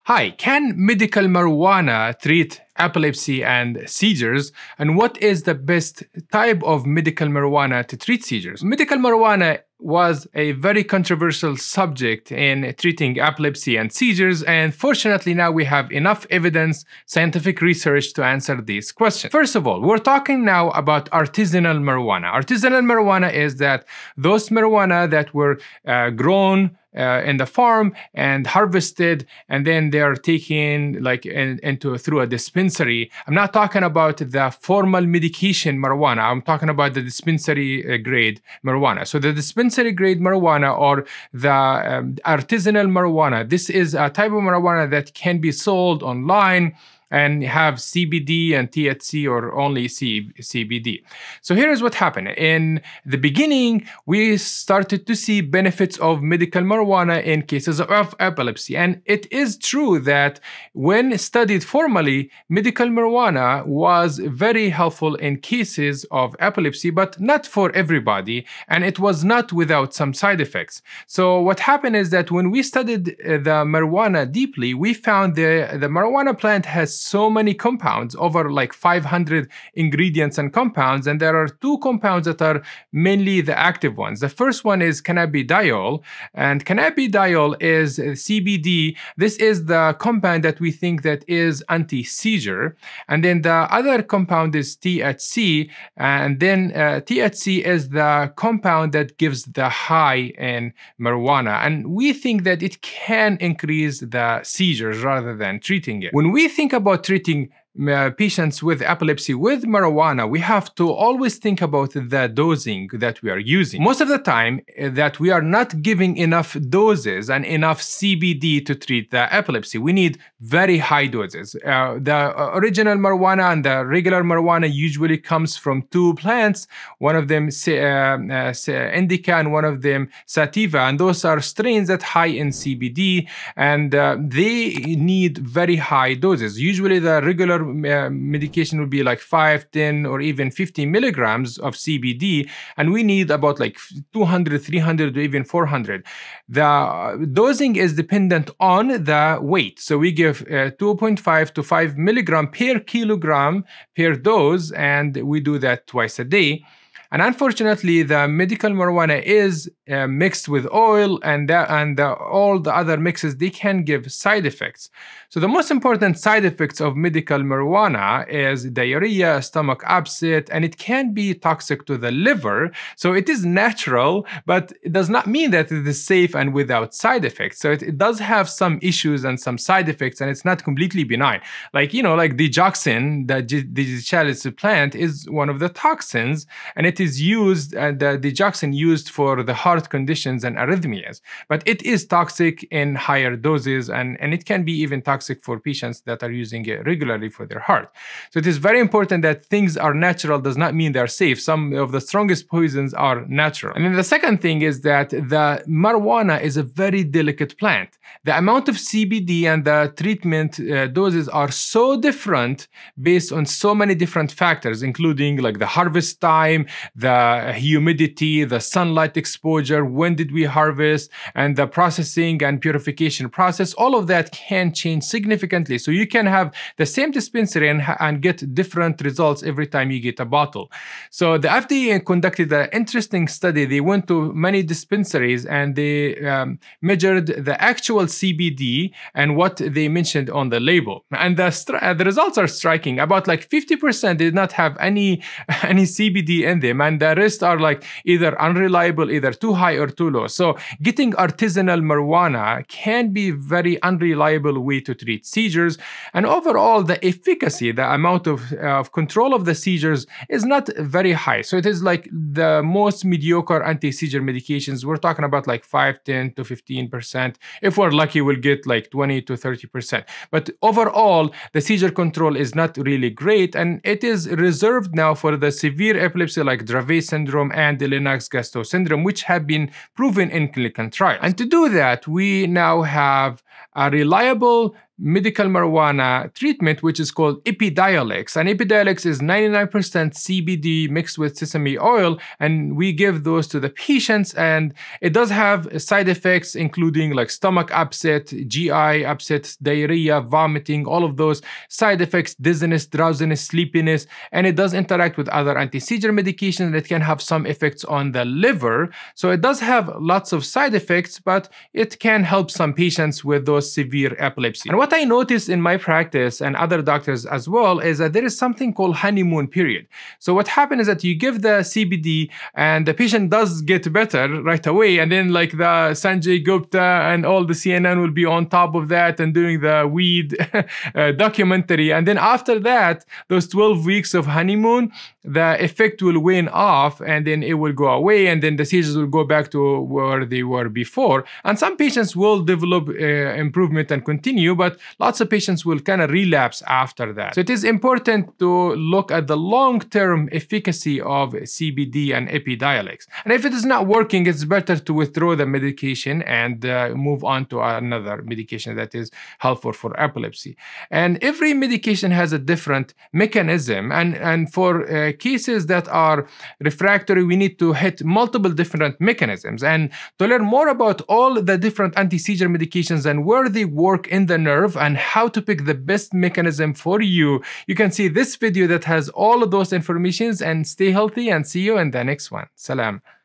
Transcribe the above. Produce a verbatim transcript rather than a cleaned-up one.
Hi, can medical marijuana treat epilepsy and seizures? And what is the best type of medical marijuana to treat seizures? Medical marijuana was a very controversial subject in treating epilepsy and seizures, and fortunately now we have enough evidence, scientific research to answer these questions. First of all, we're talking now about artisanal marijuana. Artisanal marijuana is that those marijuana that were uh, grown Uh, in the farm and harvested, and then they are taken like in, into through a dispensary. I'm not talking about the formal medication marijuana. I'm talking about the dispensary uh, grade marijuana. So the dispensary grade marijuana or the um, artisanal marijuana, this is a type of marijuana that can be sold online and have C B D and T H C or only C B D. So here is what happened. In the beginning, we started to see benefits of medical marijuana in cases of epilepsy. And it is true that when studied formally, medical marijuana was very helpful in cases of epilepsy, but not for everybody. And it was not without some side effects. So what happened is that when we studied the marijuana deeply, we found the, the marijuana plant has so many compounds, over like five hundred ingredients and compounds, and there are two compounds that are mainly the active ones. The first one is cannabidiol, and cannabidiol is C B D. This is the compound that we think that is anti-seizure, and then the other compound is T H C, and then uh, T H C is the compound that gives the high in marijuana, and we think that it can increase the seizures rather than treating it. When we think about treating Uh, patients with epilepsy with marijuana, we have to always think about the dosing that we are using. Most of the time uh, that we are not giving enough doses and enough C B D to treat the epilepsy. We need very high doses. Uh, the original marijuana and the regular marijuana usually comes from two plants, one of them uh, uh, indica and one of them sativa, and those are strains that high in C B D, and uh, they need very high doses. Usually the regular Uh, medication would be like five, ten, or even fifty milligrams of C B D, and we need about like two hundred, three hundred, or even four hundred. The dosing is dependent on the weight. So we give uh, two point five to five milligram per kilogram per dose, and we do that twice a day. And unfortunately, the medical marijuana is uh, mixed with oil, and, that, and the, all the other mixes, they can give side effects. So the most important side effects of medical marijuana is diarrhea, stomach upset, and it can be toxic to the liver. So it is natural, but it does not mean that it is safe and without side effects. So it, it does have some issues and some side effects, and it's not completely benign. Like, you know, like digoxin, the digoxin plant is one of the toxins, and it is used, uh, the digoxin used for the heart conditions and arrhythmias. But it is toxic in higher doses, and, and it can be even toxic for patients that are using it regularly for their heart. So it is very important that things are natural does not mean they're safe. Some of the strongest poisons are natural. And then the second thing is that the marijuana is a very delicate plant. The amount of C B D and the treatment uh, doses are so different based on so many different factors, including like the harvest time, the humidity, the sunlight exposure, when did we harvest, and the processing and purification process. All of that can change significantly. So you can have the same dispensary and, and get different results every time you get a bottle. So the F D A conducted an interesting study. They went to many dispensaries and they um, measured the actual C B D and what they mentioned on the label. And the, the results are striking. About like fifty percent did not have any, any C B D in them, and the rest are like either unreliable, either too high or too low. So getting artisanal marijuana can be very unreliable way to treat seizures, and overall the efficacy, the amount of, uh, of control of the seizures is not very high. So it is like the most mediocre anti-seizure medications. We're talking about like five, ten to fifteen percent. If we're lucky, we'll get like twenty to thirty percent. But overall, the seizure control is not really great, and it is reserved now for the severe epilepsy like Dravet syndrome and the Lennox-Gastaut syndrome, which have been proven in clinical trials. And to do that, we now have a reliable medical marijuana treatment, which is called Epidiolex. And Epidiolex is ninety-nine percent C B D mixed with sesame oil, and we give those to the patients, and it does have side effects including like stomach upset, G I upset, diarrhea, vomiting, all of those side effects, dizziness, drowsiness, sleepiness, and it does interact with other anti-seizure medications, and it can have some effects on the liver. So it does have lots of side effects, but it can help some patients with those severe epilepsy. And what I noticed in my practice and other doctors as well is that there is something called honeymoon period. So what happens is that you give the C B D and the patient does get better right away, and then like the Sanjay Gupta and all the C N N will be on top of that and doing the weed uh, documentary, and then after that, those twelve weeks of honeymoon, the effect will wane off and then it will go away, and then the seizures will go back to where they were before. And some patients will develop uh, improvement and continue, but lots of patients will kind of relapse after that. So it is important to look at the long-term efficacy of C B D and Epidiolex. And if it is not working, it's better to withdraw the medication and uh, move on to another medication that is helpful for epilepsy. And every medication has a different mechanism, and, and for uh, cases that are refractory, we need to hit multiple different mechanisms. And to learn more about all the different anti-seizure medications and where they work in the nerve and how to pick the best mechanism for you, you can see this video that has all of those informations. And stay healthy, and see you in the next one. Salam.